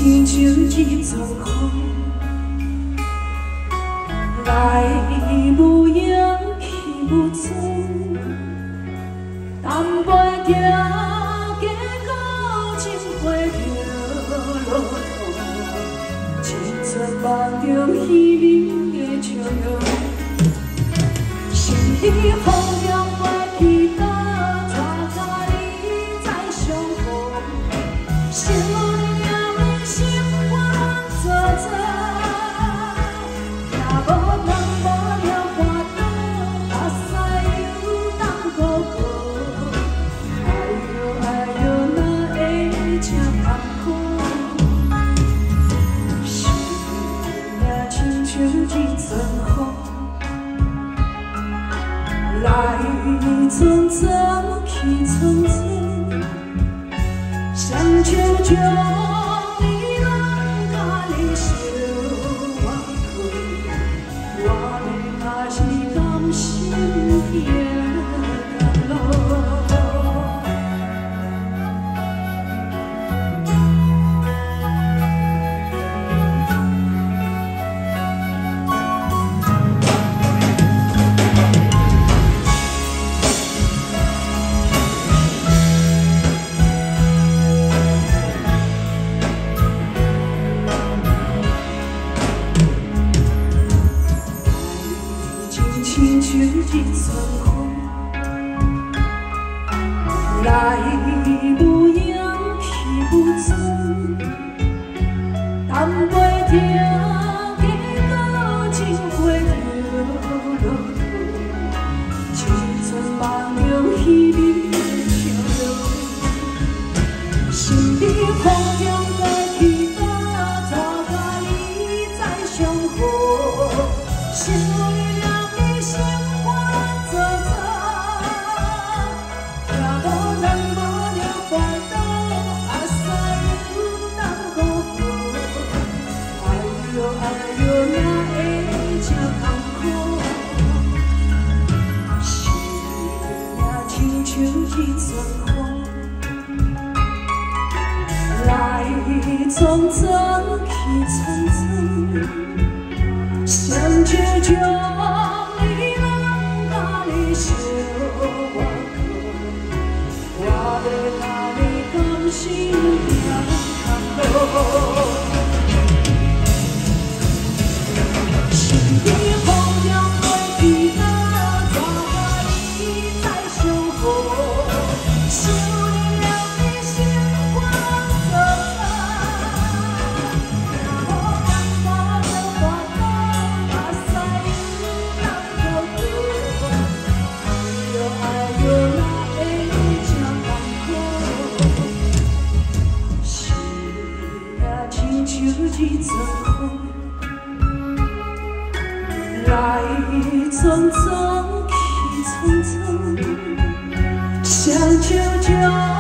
亲像一阵风，来无影去无踪，淡薄定价到情花着落土，青春梦中稀微的笑容，心里风凉我期待。 来匆匆去匆匆，相照将你人甲你相看，我的还是甘心行甘路。 亲像一阵风，来无影去无踪，淡薄定价到情花着落土，青春梦中稀微的笑容，心里风凉在期待，早甲你再相逢，心里。 像一阵风，来匆匆去匆匆，相照将你人甲你相看，我要甲你甘心行甘路。心里风凉袂记得。 像一阵风，来匆匆去匆匆，相照着。